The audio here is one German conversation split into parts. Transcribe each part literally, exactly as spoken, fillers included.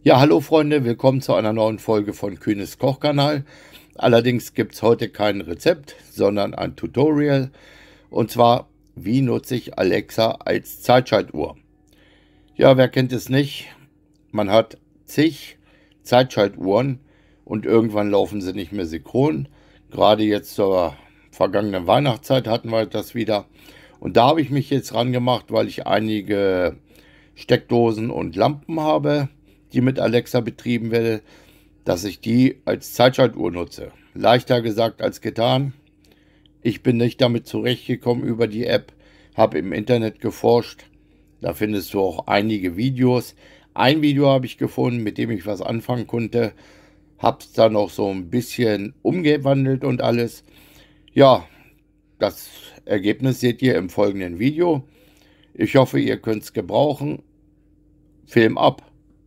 Ja, hallo Freunde, willkommen zu einer neuen Folge von Kühnes Kochkanal. Allerdings gibt es heute kein Rezept, sondern ein Tutorial. Und zwar, wie nutze ich Alexa als Zeitschaltuhr? Ja, wer kennt es nicht? Man hat zig Zeitschaltuhren und irgendwann laufen sie nicht mehr synchron. Gerade jetzt zur vergangenen Weihnachtszeit hatten wir das wieder. Und da habe ich mich jetzt ran gemacht, weil ich einige Steckdosen und Lampen habe, die mit Alexa betrieben werden, dass ich die als Zeitschaltuhr nutze. Leichter gesagt als getan. Ich bin nicht damit zurechtgekommen über die App, habe im Internet geforscht. Da findest du auch einige Videos. Ein Video habe ich gefunden, mit dem ich was anfangen konnte. Habe es dann auch so ein bisschen umgewandelt und alles. Ja, das Ergebnis seht ihr im folgenden Video. Ich hoffe, ihr könnt es gebrauchen. Film ab.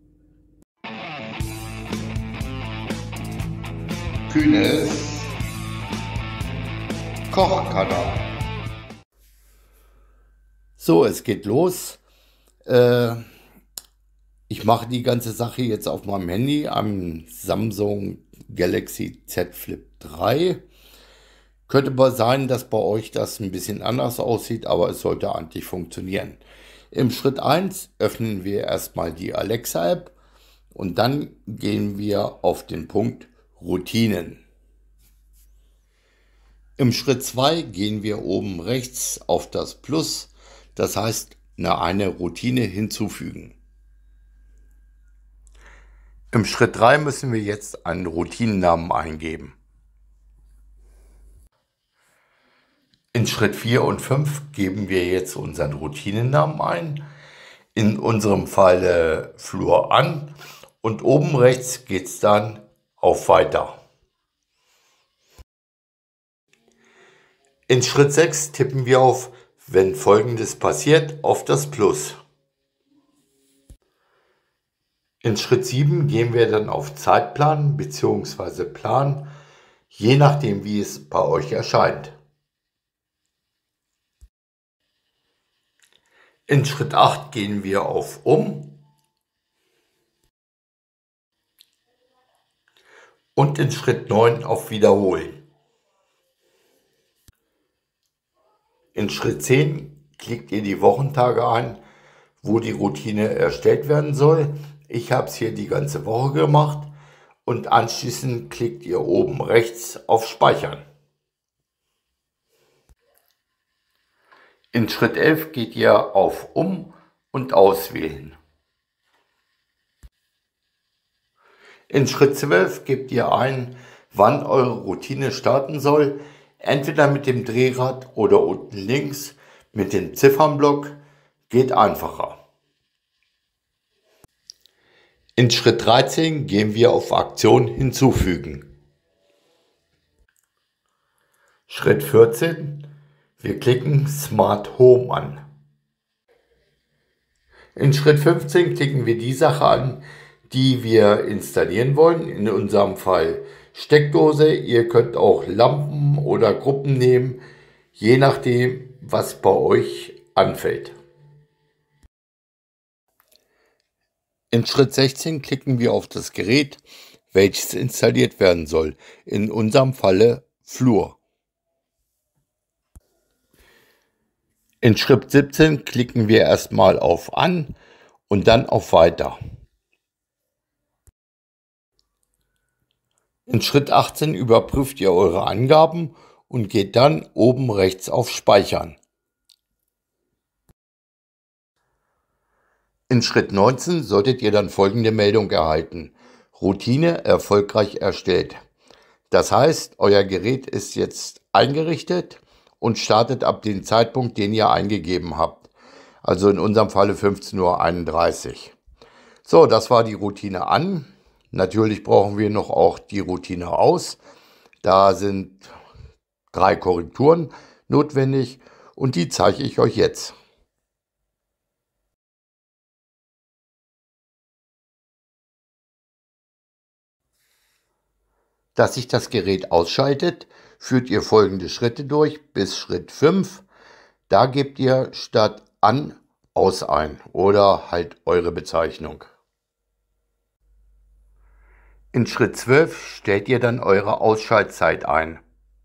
Kühnes Kochkanal. So, es geht los. Äh, ich mache die ganze Sache jetzt auf meinem Handy, am Samsung Galaxy Z Flip drei. Könnte aber sein, dass bei euch das ein bisschen anders aussieht, aber es sollte eigentlich funktionieren. Im Schritt eins öffnen wir erstmal die Alexa-App und dann gehen wir auf den Punkt Routinen. Im Schritt zwei gehen wir oben rechts auf das Plus, das heißt eine, eine Routine hinzufügen. Im Schritt drei müssen wir jetzt einen Routinennamen eingeben. In Schritt vier und fünf geben wir jetzt unseren Routinennamen ein, in unserem Fall Flur an, und oben rechts geht es dann auf Weiter. In Schritt sechs tippen wir auf Wenn Folgendes passiert auf das Plus. In Schritt sieben gehen wir dann auf Zeitplan bzw. Plan, je nachdem wie es bei euch erscheint. In Schritt acht gehen wir auf Um und in Schritt neun auf Wiederholen. In Schritt zehn klickt ihr die Wochentage ein, wo die Routine erstellt werden soll. Ich habe es hier die ganze Woche gemacht und anschließend klickt ihr oben rechts auf Speichern. In Schritt elf geht ihr auf Um und Auswählen. In Schritt zwölf gebt ihr ein, wann eure Routine starten soll, entweder mit dem Drehrad oder unten links mit dem Ziffernblock, geht einfacher. In Schritt dreizehn gehen wir auf Aktion hinzufügen. Schritt vierzehn, wir klicken Smart Home an. In Schritt fünfzehn klicken wir die Sache an, die wir installieren wollen, in unserem Fall Steckdose. Ihr könnt auch Lampen oder Gruppen nehmen, je nachdem, was bei euch anfällt. In Schritt sechzehn klicken wir auf das Gerät, welches installiert werden soll, in unserem Falle Flur. In Schritt siebzehn klicken wir erstmal auf An und dann auf Weiter. In Schritt achtzehn überprüft ihr eure Angaben und geht dann oben rechts auf Speichern. In Schritt neunzehn solltet ihr dann folgende Meldung erhalten: Routine erfolgreich erstellt. Das heißt, euer Gerät ist jetzt eingerichtet und startet ab dem Zeitpunkt, den ihr eingegeben habt. Also in unserem Falle fünfzehn Uhr einunddreißig. So, das war die Routine an. Natürlich brauchen wir noch auch die Routine aus. Da sind drei Korrekturen notwendig und die zeige ich euch jetzt. Dass sich das Gerät ausschaltet, führt ihr folgende Schritte durch bis Schritt fünf. Da gebt ihr statt An Aus ein oder halt eure Bezeichnung. In Schritt zwölf stellt ihr dann eure Ausschaltzeit ein.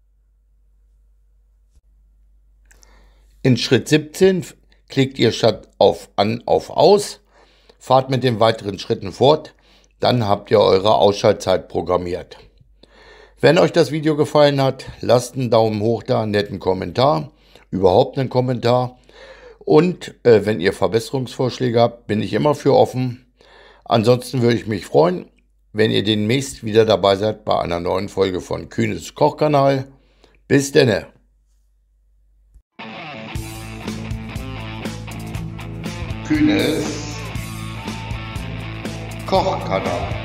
In Schritt siebzehn klickt ihr statt auf An auf Aus, fahrt mit den weiteren Schritten fort, dann habt ihr eure Ausschaltzeit programmiert. Wenn euch das Video gefallen hat, lasst einen Daumen hoch da, einen netten Kommentar, überhaupt einen Kommentar. Und äh, wenn ihr Verbesserungsvorschläge habt, bin ich immer für offen. Ansonsten würde ich mich freuen, wenn ihr demnächst wieder dabei seid bei einer neuen Folge von Kühnes Kochkanal. Bis denne! Kühnes Kochkanal.